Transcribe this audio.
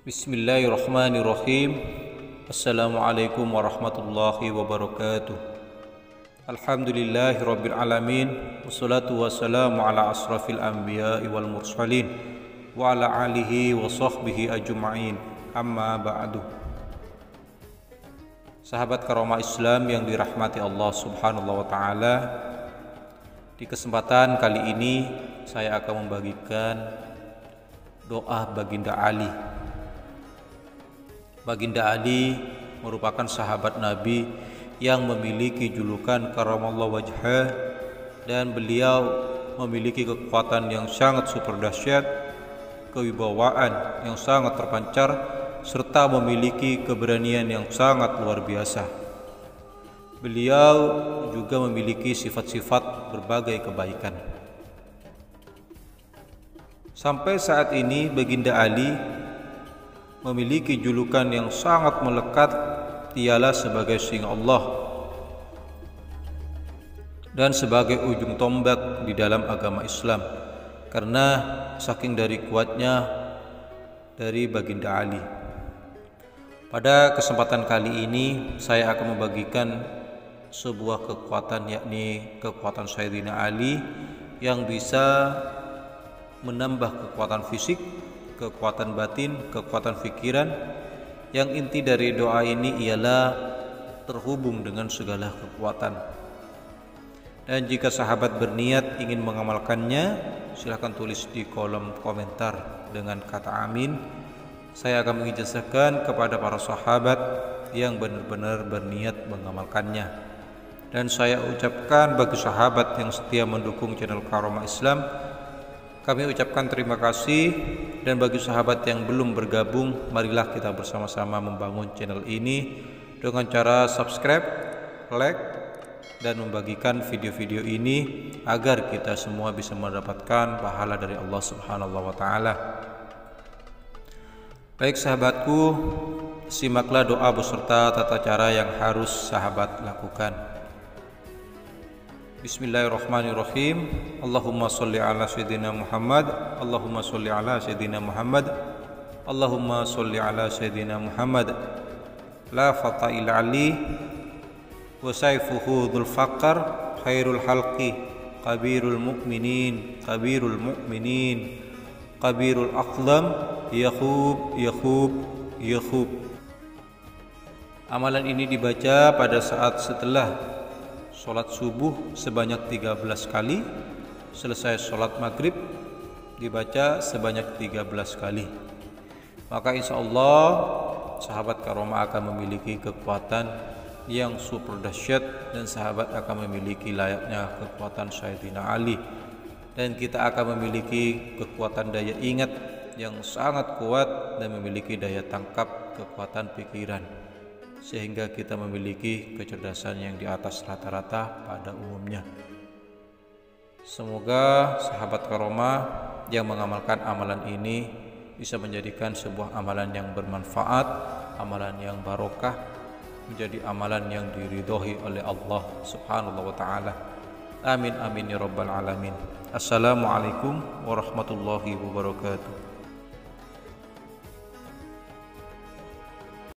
Bismillahirrahmanirrahim. Assalamualaikum warahmatullahi wabarakatuh. Alhamdulillahi rabbil alamin. Wassalatu wassalamu ala asrafil anbiya'i wal mursalin wa ala alihi wa sahbihi ajma'in. Amma ba'du. Sahabat karomah Islam yang dirahmati Allah subhanahu wa ta'ala, di kesempatan kali ini saya akan membagikan doa Baginda Ali. Baginda Ali merupakan sahabat Nabi yang memiliki julukan karamallahu wajhah, dan beliau memiliki kekuatan yang sangat super dahsyat, kewibawaan yang sangat terpancar, serta memiliki keberanian yang sangat luar biasa. Beliau juga memiliki sifat-sifat berbagai kebaikan. Sampai saat ini Baginda Ali memiliki julukan yang sangat melekat, ialah sebagai singa Allah dan sebagai ujung tombak di dalam agama Islam, karena saking dari kuatnya dari Baginda Ali. Pada kesempatan kali ini saya akan membagikan sebuah kekuatan, yakni kekuatan Sayyidina Ali yang bisa menambah kekuatan fisik, kekuatan batin, kekuatan pikiran, yang inti dari doa ini ialah terhubung dengan segala kekuatan. Dan jika sahabat berniat ingin mengamalkannya, silahkan tulis di kolom komentar dengan kata amin. Saya akan mengijazahkan kepada para sahabat yang benar-benar berniat mengamalkannya. Dan saya ucapkan bagi sahabat yang setia mendukung channel Karomah Islam, kami ucapkan terima kasih. Dan bagi sahabat yang belum bergabung, marilah kita bersama-sama membangun channel ini dengan cara subscribe, like, dan membagikan video-video ini agar kita semua bisa mendapatkan pahala dari Allah Subhanahu wa ta'ala. Baik sahabatku, simaklah doa beserta tata cara yang harus sahabat lakukan. Bismillahirrahmanirrahim. Allahumma sholli ala sayyidina Muhammad. Allahumma sholli ala sayyidina Muhammad. Allahumma sholli ala sayyidina Muhammad. La fata'il ali wa sayfuhu dhul faqar khairul halqi kabirul mu'minin kabirul mu'minin kabirul aqlam yakhub yakhub yakhub. Amalan ini dibaca pada saat setelah sholat subuh sebanyak 13 kali, selesai sholat maghrib dibaca sebanyak 13 kali. Maka insya Allah sahabat karomah akan memiliki kekuatan yang super dahsyat, dan sahabat akan memiliki layaknya kekuatan Sayyidina Ali, dan kita akan memiliki kekuatan daya ingat yang sangat kuat dan memiliki daya tangkap kekuatan pikiran, sehingga kita memiliki kecerdasan yang di atas rata-rata pada umumnya. Semoga sahabat karomah yang mengamalkan amalan ini bisa menjadikan sebuah amalan yang bermanfaat, amalan yang barokah, menjadi amalan yang diridhoi oleh Allah Subhanahu wa ta'ala. Amin amin ya rabbal alamin. Assalamualaikum warahmatullahi wabarakatuh.